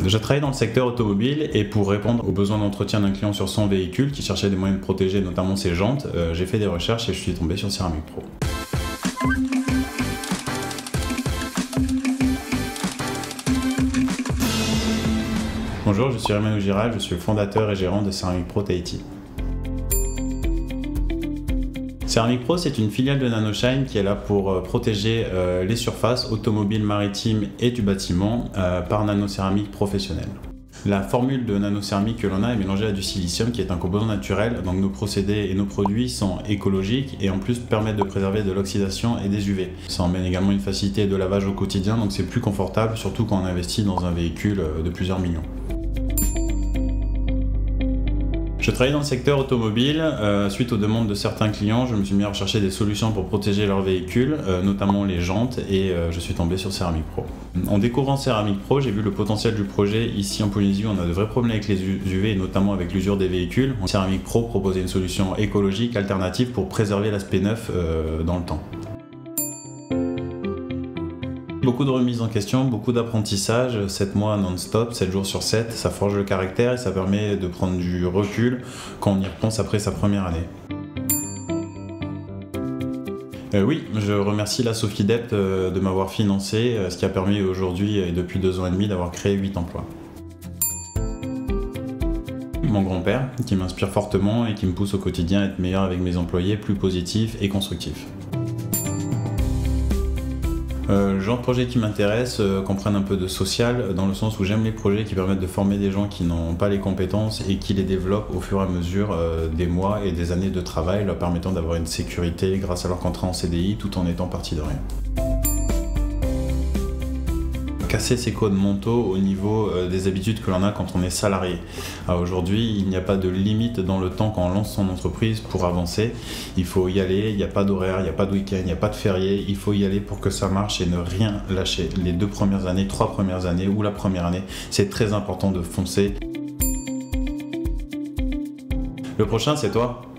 Je travaille dans le secteur automobile et pour répondre aux besoins d'entretien d'un client sur son véhicule qui cherchait des moyens de protéger notamment ses jantes, j'ai fait des recherches et je suis tombé sur Ceramic Pro. Bonjour, je suis Raymond Giral, je suis le fondateur et gérant de Ceramic Pro Tahiti. Ceramic Pro, c'est une filiale de Nanoshine qui est là pour protéger les surfaces automobiles, maritimes et du bâtiment par nanocéramique professionnelle. La formule de nanocéramique que l'on a est mélangée à du silicium qui est un composant naturel, donc nos procédés et nos produits sont écologiques et en plus permettent de préserver de l'oxydation et des UV. Ça emmène également une facilité de lavage au quotidien, donc c'est plus confortable, surtout quand on investit dans un véhicule de plusieurs millions. Je travaille dans le secteur automobile. Suite aux demandes de certains clients, je me suis mis à rechercher des solutions pour protéger leurs véhicules, notamment les jantes, et je suis tombé sur Ceramic Pro. En découvrant Ceramic Pro, j'ai vu le potentiel du projet. Ici en Polynésie, on a de vrais problèmes avec les UV, et notamment avec l'usure des véhicules. Ceramic Pro proposait une solution écologique alternative pour préserver l'aspect neuf dans le temps. Beaucoup de remises en question, beaucoup d'apprentissage, 7 mois non-stop, 7 jours sur 7, ça forge le caractère et ça permet de prendre du recul quand on y repense après sa première année. Oui, je remercie la Sofidept de m'avoir financé, ce qui a permis aujourd'hui et depuis 2 ans et demi d'avoir créé 8 emplois. Mon grand-père, qui m'inspire fortement et qui me pousse au quotidien à être meilleur avec mes employés, plus positif et constructif. Le genre de projet qui m'intéresse comprennent un peu de social, dans le sens où j'aime les projets qui permettent de former des gens qui n'ont pas les compétences et qui les développent au fur et à mesure des mois et des années de travail, leur permettant d'avoir une sécurité grâce à leur contrat en CDI tout en étant partie de rien. Casser ses codes mentaux au niveau des habitudes que l'on a quand on est salarié. Aujourd'hui, il n'y a pas de limite dans le temps quand on lance son entreprise pour avancer. Il faut y aller, il n'y a pas d'horaire, il n'y a pas de week-end, il n'y a pas de férié. Il faut y aller pour que ça marche et ne rien lâcher. Les 2 premières années, 3 premières années ou la première année, c'est très important de foncer. Le prochain, c'est toi.